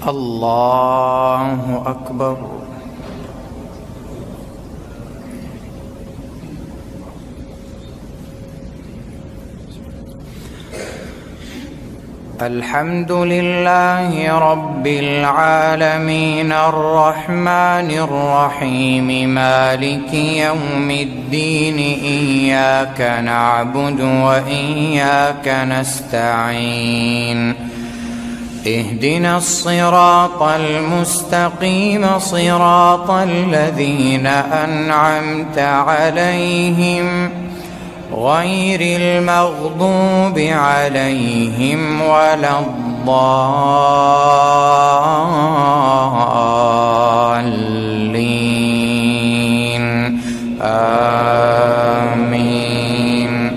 الله أكبر. الحمد لله رب العالمين الرحمن الرحيم مالك يوم الدين إياك نعبد وإياك نستعين اهدنا الصراط المستقيم صراط الذين أنعمت عليهم غير المغضوب عليهم ولا الضالين آمين.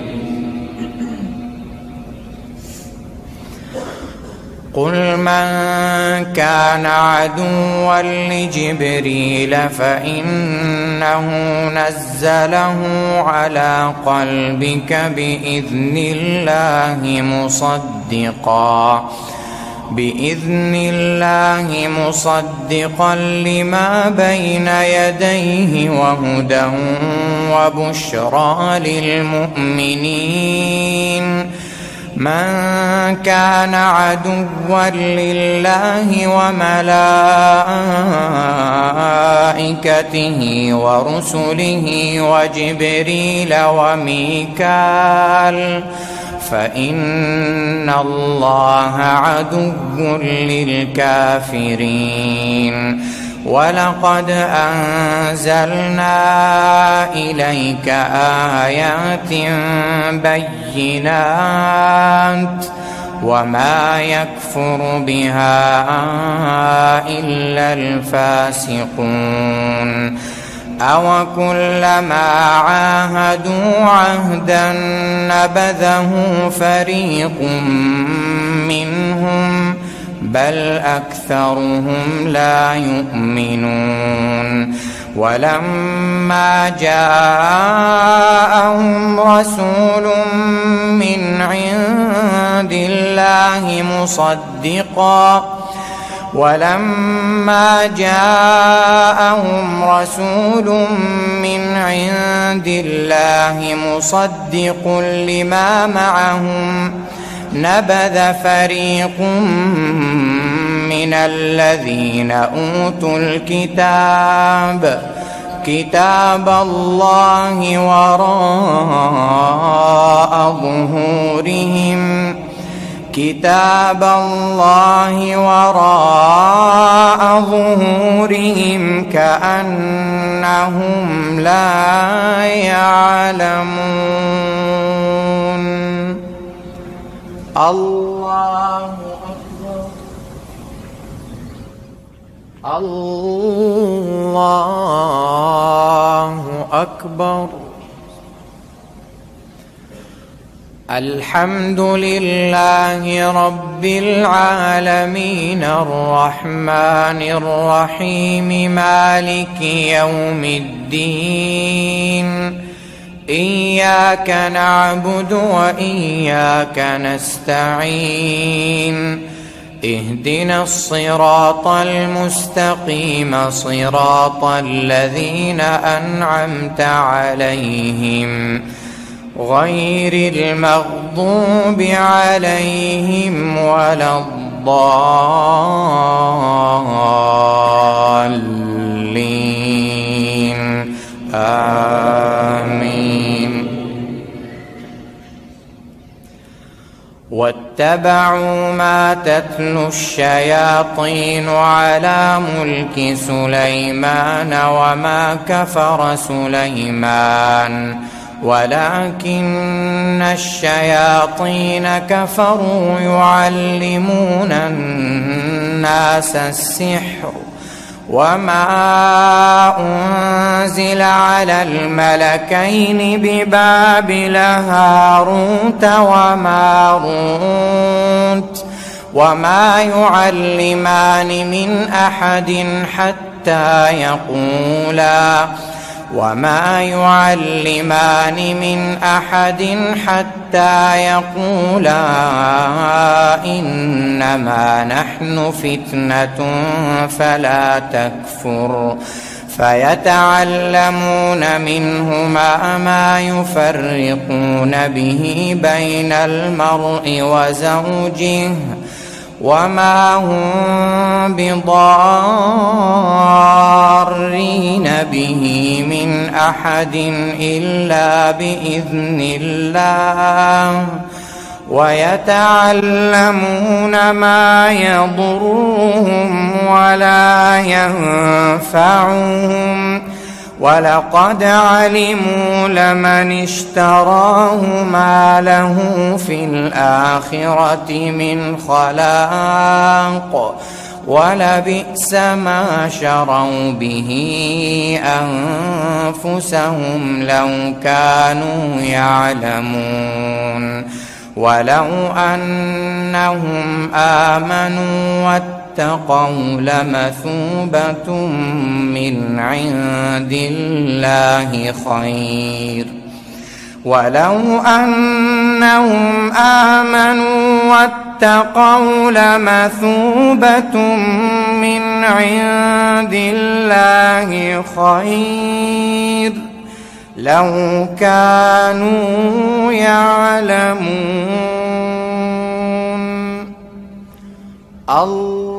قل من كان عدوا لجبريل فإنه نزله على قلبك بإذن الله مصدقا لما بين يديه وهدى وبشرى للمؤمنين. من كان عدوا لله وملائكته ورسله وجبريل وميكال فإن الله عدو للكافرين. ولقد أنزلنا إليك آيات بينات وما يكفر بها إلا الفاسقون. أوكلما عاهدوا عهدا نبذه فريق منهم بل أكثرهم لا يؤمنون. ولما جاءهم رسول من عند الله مصدق لما معهم نبذ فريق من الذين أوتوا كتاب الله وراء ظهورهم كأنهم لا يعلمون. الله أكبر. الله أكبر. الحمد لله رب العالمين الرحمن الرحيم مالك يوم الدين إياك نعبد وإياك نستعين اهدنا الصراط المستقيم صراط الذين أنعمت عليهم غير المغضوب عليهم ولا الضالين آمين. واتبعوا ما تتلو الشياطين على ملك سليمان وما كفر سليمان ولكن الشياطين كفروا يعلمون الناس السحر وما أنزل على الملكين ببابل هاروت وماروت وما يعلمان من أحد حتى وما يعلمان من أحد حتى يقولا إنما نحن فتنة فلا تكفر فيتعلمون منهما ما يفرقون به بين المرء وزوجه وما هم بضارين به من أحد إلا بإذن الله ويتعلمون ما يضرهم ولا ينفعهم ولقد علموا لمن اشتراه ما له في الآخرة من خلاق ولبئس ما شروا به أنفسهم لو كانوا يعلمون ولو أنهم آمنوا واتقوا لمثوبة من عند الله خير ولو أنهم آمنوا واتقوا لمثوبة من عند الله خير لو كانوا يعلمون. الله